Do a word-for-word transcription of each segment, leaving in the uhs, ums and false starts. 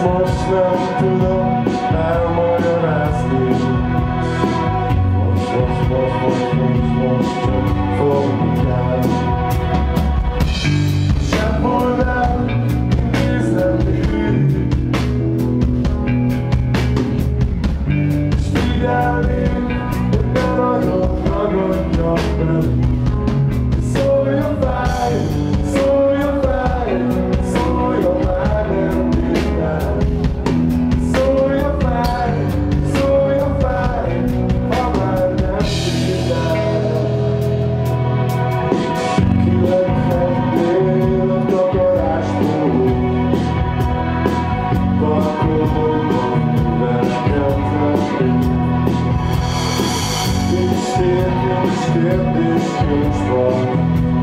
most nem tudom elmagyarázni. Most, most, most, most, most, most csak fogni kell. Sehol nem nézem végig, s figyelnék, hogy ne nagyon ragadjak meg. Szóljon fáj, szóljon fáj, szóljon már nem bírnál. Szóljon fáj, szóljon fáj, ha már nem bírnál. Kileghetnél a takarástól, parkolóban nekem tenni. Nincs tér, nincs kérdés, nincs van.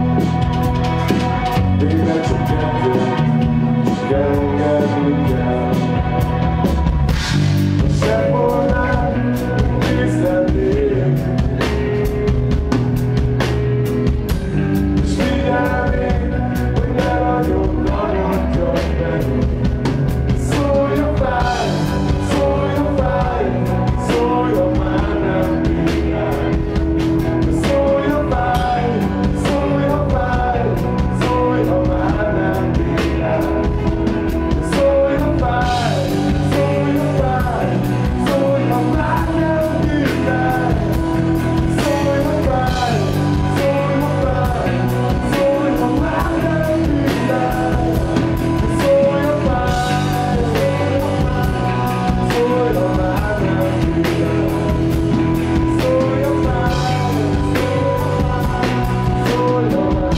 Végre csak kettő, csak engedni kell. A sehol nézhetnék, és figyelnék, hogy ne nagyon ragadjak meg. Szóljon fáj, szóljon fáj, szóljon már nem bírnál. Szóljon fáj, szóljon fáj, szóljon már nem bírnál. Szóljon fáj, szóljon fáj, szóljon már nem bírnál. Szóljon fáj, szóljon fáj, szóljon már nem bírnál. Szóljon fáj, szóljon már nem bírnál. Szóljon fáj, szóljon már.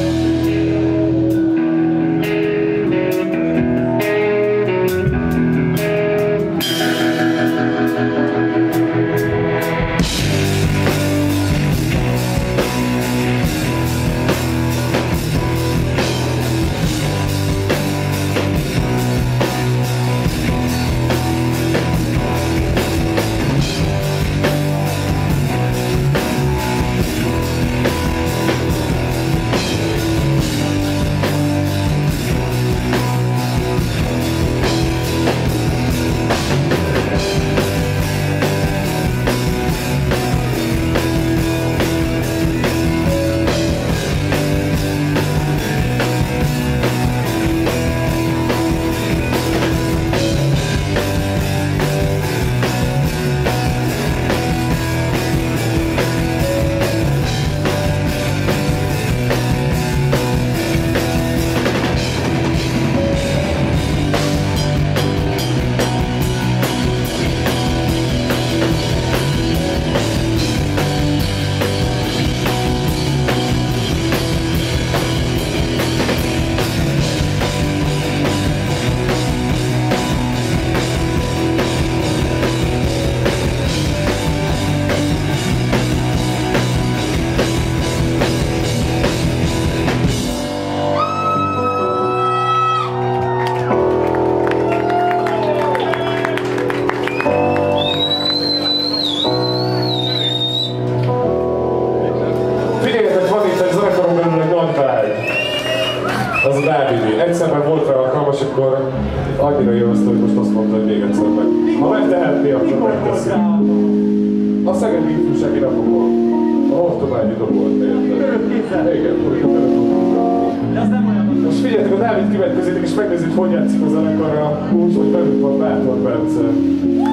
Figyeljetek, van itt egy zenekaron belül egy nagy vágy. Az a Dávidi. Egyszer már volt rá alkalmas, akkor annyira élvezte, hogy most azt mondta, hogy még egyszer meg. Ha megtehetné, akkor megteszi. A Szegedi Ifjúsági Napokon. A Hortobágyi dobolt érted. Igen, most figyeljetek, a Dávid kimegy közétek és megnézzük, hogy játszik a zenekarra, úgy, hogy belül van Bátor Bence.